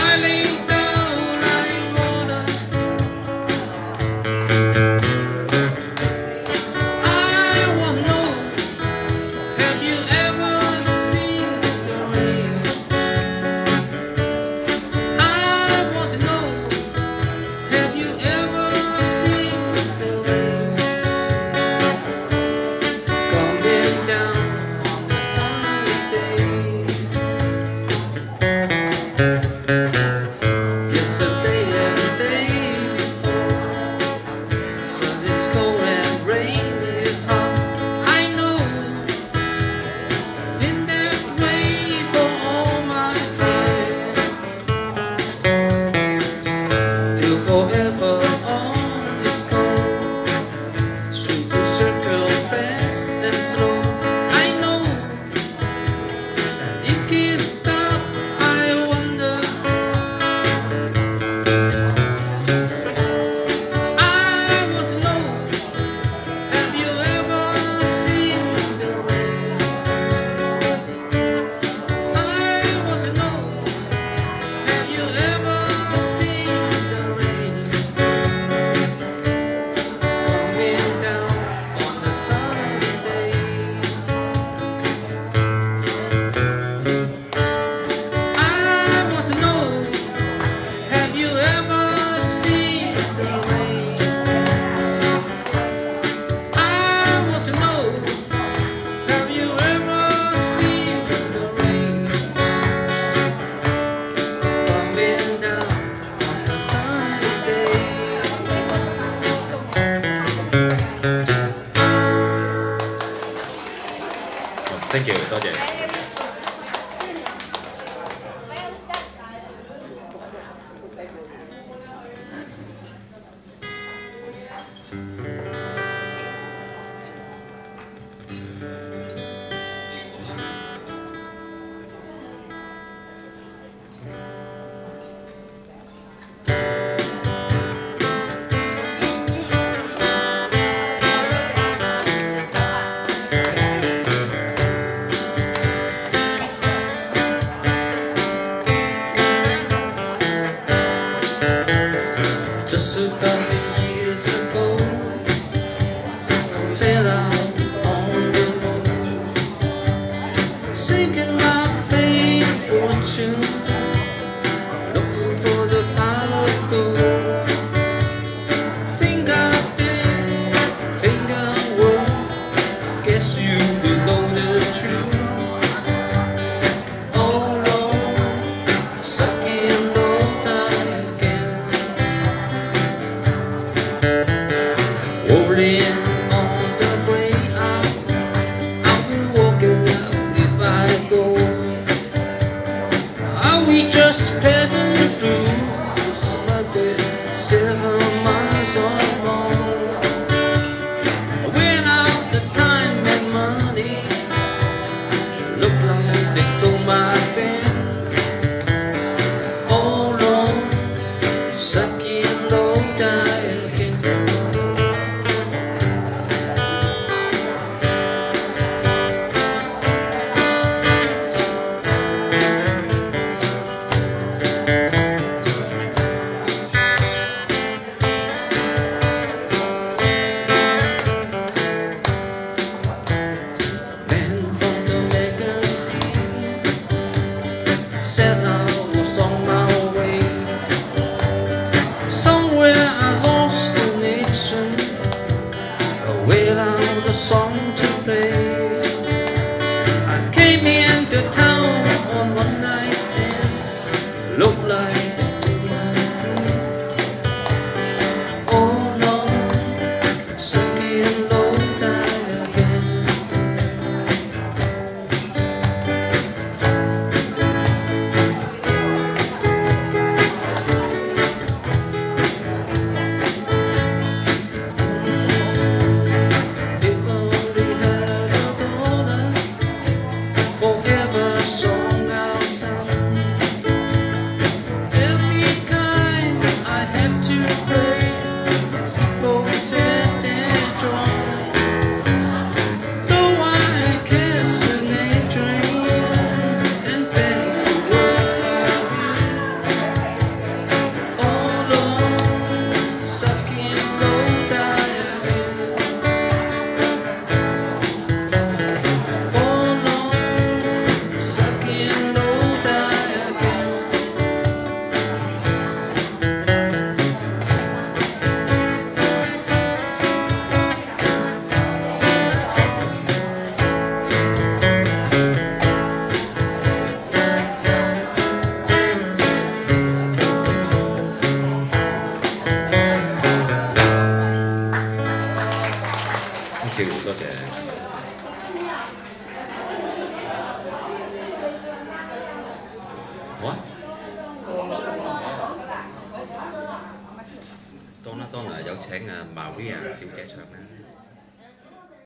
Thank you， 多謝。 Just about years ago, I set out on the road, seeking my fame and fortune, looking for the power of gold. Think I did, think I would, guess you would know the truth. Oh Lord, sucking low tide again. Rolling on the way out, I'll be walking out if I go. Are we just passing through somebody 7 miles or more? Went out the time and money, look like they told my friend. Oh Lord, sucking low tide again. Said I was on my way. Somewhere I lost the connection, without a song to play. I came into town on one night stand, looked like my friend. Oh Lord, sinking low tide again. 好啊。當啦，有請Maria 小姐唱啦。